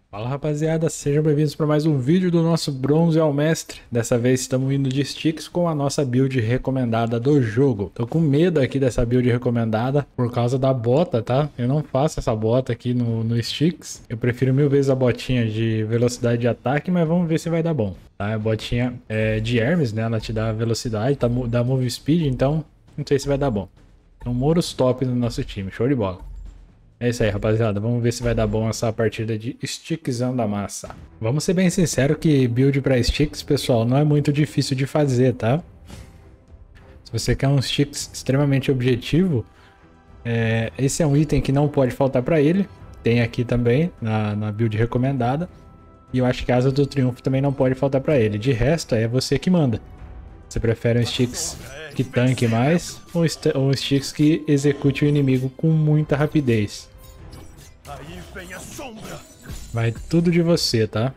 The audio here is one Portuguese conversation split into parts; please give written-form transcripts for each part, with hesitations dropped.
Fala rapaziada, sejam bem-vindos para mais um vídeo do nosso Bronze ao Mestre. Dessa vez estamos indo de Styx com a nossa build recomendada do jogo. Tô com medo aqui dessa build recomendada por causa da bota, tá? Eu não faço essa bota aqui no Styx. Eu prefiro mil vezes a botinha de velocidade de ataque, mas vamos ver se vai dar bom. Tá? A botinha é de Hermes, né? Ela te dá velocidade, dá move speed, então não sei se vai dar bom. Então Moros top no nosso time, show de bola. É isso aí, rapaziada. Vamos ver se vai dar bom essa partida de Styxão da massa. Vamos ser bem sinceros que build para Styx, pessoal, não é muito difícil de fazer, tá? Se você quer um Styx extremamente objetivo, esse é um item que não pode faltar para ele. Tem aqui também na build recomendada. E eu acho que a Asa do Triunfo também não pode faltar para ele. De resto, é você que manda. Você prefere um Styx que tanque mais ou um Styx que execute o inimigo com muita rapidez? Aí vem a sombra. Vai tudo de você, tá?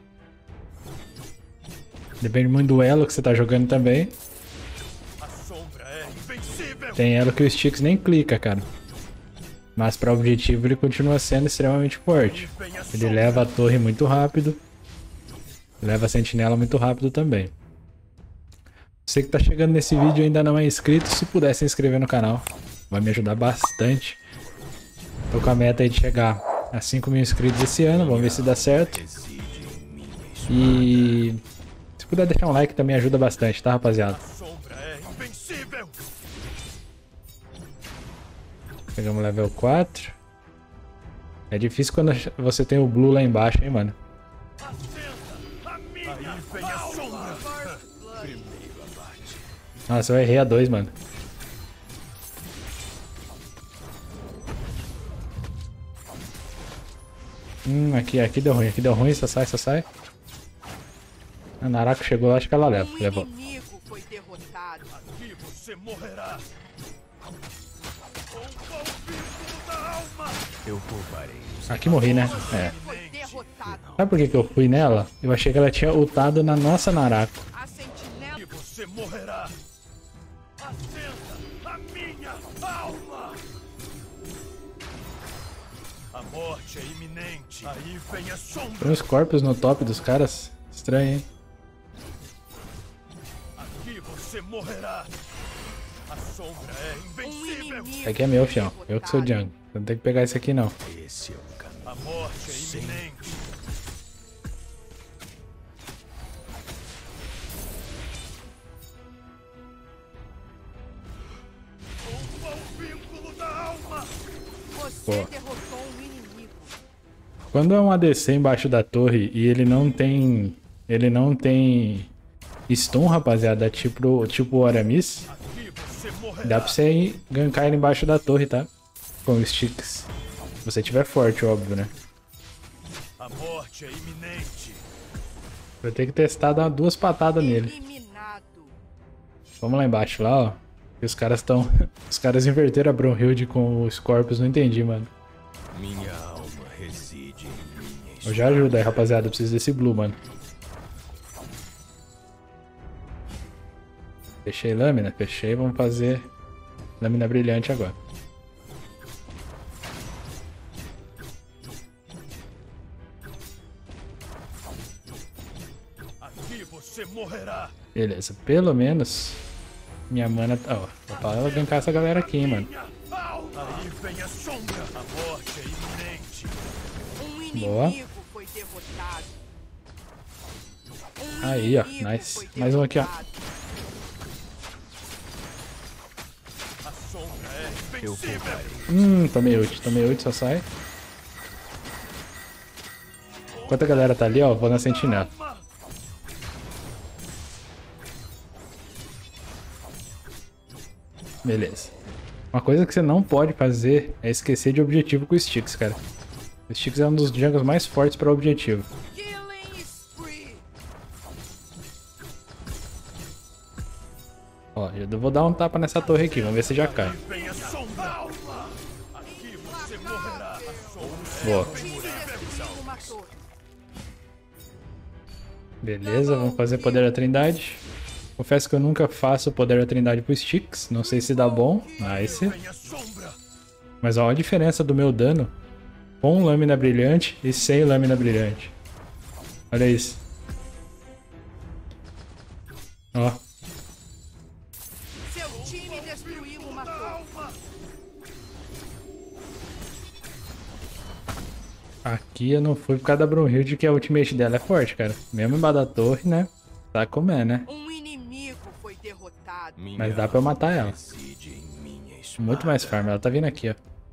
Depende muito do elo que você tá jogando também. A sombra é invencível. Tem elo que o Styx nem clica, cara. Mas para objetivo ele continua sendo extremamente forte. Ele leva a torre muito rápido. Leva a sentinela muito rápido também. Você que tá chegando nesse vídeo e ainda não é inscrito, se puder se inscrever no canal, vai me ajudar bastante. Tô com a meta aí de chegar a 5 mil inscritos esse ano, vamos ver se dá certo. E se puder deixar um like também ajuda bastante, tá, rapaziada? A sombra é invencível. Pegamos level 4. É difícil quando você tem o blue lá embaixo, hein, mano. Aí vem a sombra. Nossa, eu errei a 2, mano. Aqui deu ruim, só sai. A Narako chegou lá, acho que ela levou. Inimigo foi derrotado. Aqui você morrerá. Com o vínculo da alma. Eu pouparei. Aqui morri, né? É. Foi derrotado. Sabe por que eu fui nela? Eu achei que ela tinha ultado na nossa Narako. A sentinela E você morrerá. Acenda a minha alma. A morte é iminente. Aí vem a sombra. Tem uns corpos no top dos caras. Estranho, hein? Aqui você morrerá. A sombra é invencível. Esse aqui é meu, fião. Eu que sou o jungle. Não tem que pegar esse aqui, não. Esse é o caminho. A morte é iminente. Rompa o vínculo da alma. você Pô. derrotou um inimigo. Quando é um ADC embaixo da torre e ele não tem... Ele não tem... Stun, rapaziada, tipo o Aramis. Aqui você morrerá. Dá pra você gankar ele embaixo da torre, tá? Com o Styx. Se você tiver forte, óbvio, né? A morte é iminente. Vou ter que testar, dar duas patadas nele. Eliminado. Vamos lá embaixo, lá, ó. E os caras estão... Os caras inverteram a Brunhilde com o Scorpius, não entendi, mano. Minha alma reside em minha Eu já ajudo aí, rapaziada. Eu preciso desse blue, mano. Fechei lâmina? Fechei. Vamos fazer lâmina brilhante agora. Aqui você morrerá. Beleza. Pelo menos minha mana... Ó, vou para ela gankar essa galera aqui, hein, mano. Minha alma. Aí vem a sombra. A morte é iminente. Um Boa. inimigo foi derrotado. Aí, ó. Inimigo Nice. foi Mais um aqui, ó. derrotado. A sombra é invencível. Tomei ult, só sai. Enquanto a galera tá ali, ó, vou na sentinela. Alma. Beleza. Uma coisa que você não pode fazer é esquecer de objetivo com o Styx, cara. O Styx é um dos jungles mais fortes para objetivo. Killing spree. Ó, eu vou dar um tapa nessa torre aqui, vamos ver se já cai. Aí vem a sombra. Alma. Aqui você morrerá. A sombra Boa. Time destruiu uma torre. Beleza, vamos fazer poder da Trindade. Confesso que eu nunca faço o poder da Trindade pro Styx, não sei se dá bom. Nice. vem a sombra. Mas ó, a diferença do meu dano com lâmina brilhante e sem lâmina brilhante. Olha isso. Ó. Seu time destruiu uma torre. Aqui eu não fui por causa da Brunhilde, que a ultimate dela é forte, cara. Mesmo embaixo da torre, né? Tá comendo, né? Um inimigo foi derrotado. Mas dá pra eu matar ela. Muito mais farm. Ela tá vindo aqui, ó.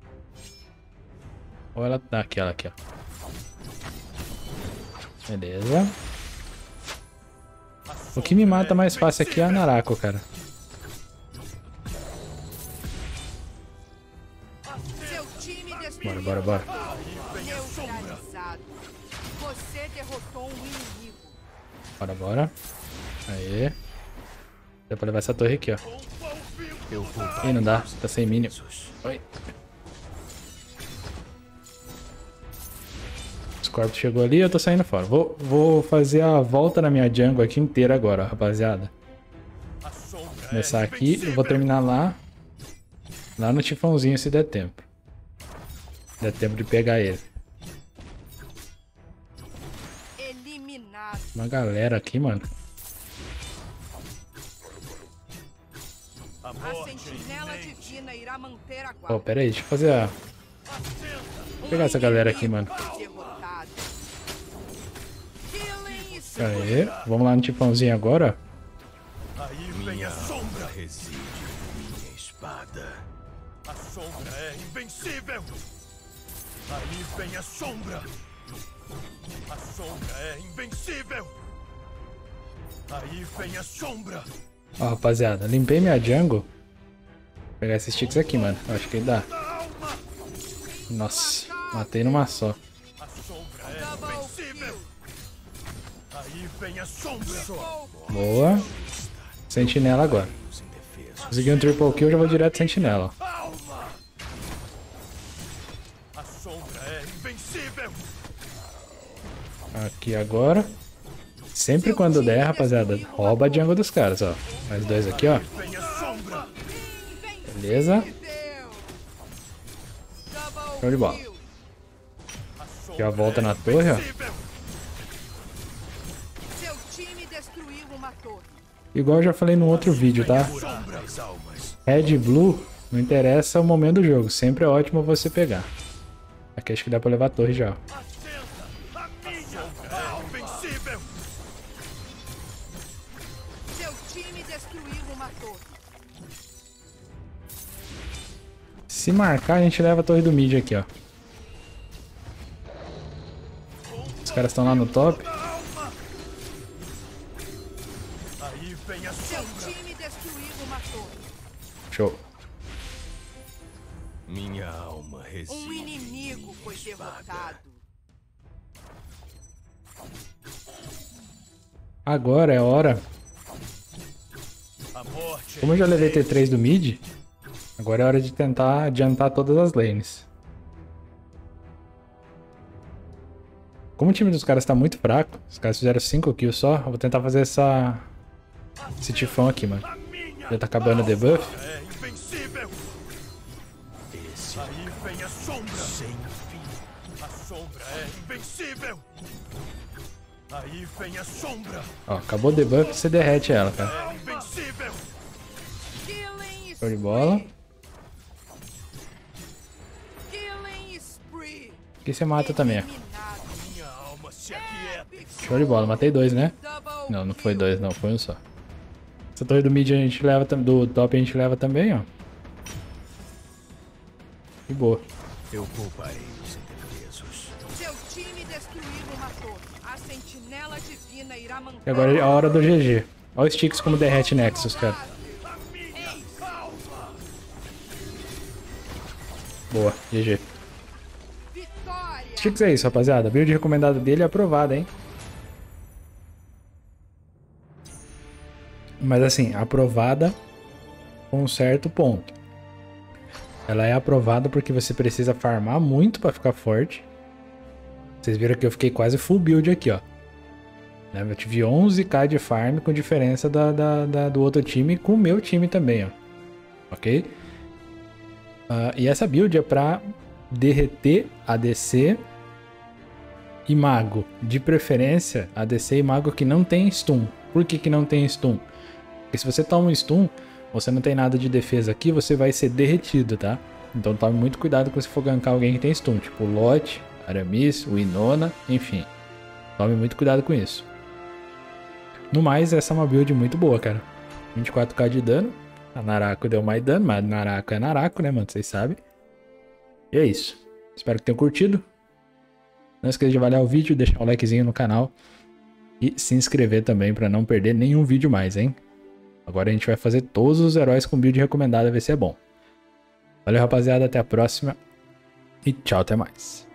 Ou ela tá aqui, ela aqui, ó. Beleza. O que me mata mais fácil aqui é a Narako, cara. Seu time destruiu Bora, bora, bora. neutralizado. Você derrotou um inimigo. Bora, bora. Aê. Dá pra levar essa torre aqui, ó. Ih, não dá. Tá sem minion. Oi. Scorpio chegou ali, eu tô saindo fora. Vou fazer a volta na minha jungle aqui inteira agora, ó, rapaziada. Começar aqui, eu vou terminar lá. Lá no tifãozinho, se der tempo. Der tempo de pegar ele. Eliminado. Uma galera aqui, mano. A sentinela divina irá manter a Ó, guarda. pera aí, deixa eu fazer a... Vou pegar essa galera aqui, mano. Derrotado. Killing spree. Aê, vamos lá no tifãozinho agora, ó. Aí vem a sombra. Reside minha espada. A sombra é invencível. Aí vem a sombra. A sombra é invencível. Aí vem a sombra. Ó, rapaziada, limpei minha jungle. Vou pegar esses sticks aqui, mano. Eu acho que dá. Nossa, matei numa só. A sombra é invencível. Aí vem a sombra. Boa. Sentinela agora. Consegui um triple kill, já vou direto sentinela. Ó. Alma. A sombra é invencível. Aqui agora. Sempre quando der, rapaziada, rouba a jungle dos caras, ó. Mais dois aqui, ó. Vem a sombra. Beleza. Show de bola. Já volta na torre, ó. Seu time destruiu uma torre. Igual eu já falei no outro vídeo, tá? As almas. Red e Blue, não interessa o momento do jogo. Sempre é ótimo você pegar. Aqui acho que dá pra levar a torre já, ó. A minha é invencível. Seu time destruiu uma torre. Se marcar, a gente leva a torre do mid aqui, ó. Os caras estão lá no top. Aí vem a Seu sombra. time destruiu uma torre. Show. Minha alma reside. Um inimigo foi derrotado. Agora é hora. A morte. Como eu já levei T3 do mid, agora é hora de tentar adiantar todas as lanes. Como o time dos caras tá muito fraco, os caras fizeram 5 kills só, eu vou tentar fazer esse tifão aqui, mano. A minha Já tá acabando o debuff. é invencível. Aí vem a sombra. Sem fim. A sombra é invencível. Aí vem a sombra. Ó, acabou o debuff, você derrete ela, cara. É invencível. Killing Show de bola. Killing spree. Aqui você mata também, ó. Eliminado. Minha alma se aquieta. Show de bola, matei dois, né? Double Não, não foi kill. dois, não, foi um só. Essa torre do mid a gente leva também, do top a gente leva também, ó. De boa. Eu pouparei os indefesos. Seu time destruiu uma torre. A sentinela divina irá manter. E agora é a hora do GG. Olha os sticks como derrete Nexus, cara. A minha alma. Boa, GG. Vitória. Sticks é isso, rapaziada. A build recomendada dele é aprovada, hein? Mas assim, aprovada com um certo ponto. Ela é aprovada porque você precisa farmar muito pra ficar forte. Vocês viram que eu fiquei quase full build aqui, ó. Né? Eu tive 11k de farm com diferença do outro time com o meu time também, ó. Ok? E essa build é pra derreter ADC e mago. De preferência, ADC e mago que não tem stun. Por que não tem stun? Porque se você toma um stun, você não tem nada de defesa aqui, você vai ser derretido, tá? Então tome muito cuidado quando você for gankar alguém que tem stun, tipo Lot, Aramis, Winona, enfim. Tome muito cuidado com isso. No mais, essa é uma build muito boa, cara. 24k de dano. A Narako deu mais dano, mas Narako é Narako, né, mano? Vocês sabem. E é isso. Espero que tenham curtido. Não esqueça de avaliar o vídeo, deixar o likezinho no canal. E se inscrever também pra não perder nenhum vídeo mais, hein? Agora a gente vai fazer todos os heróis com build recomendada, ver se é bom. Valeu, rapaziada. Até a próxima. E tchau, até mais.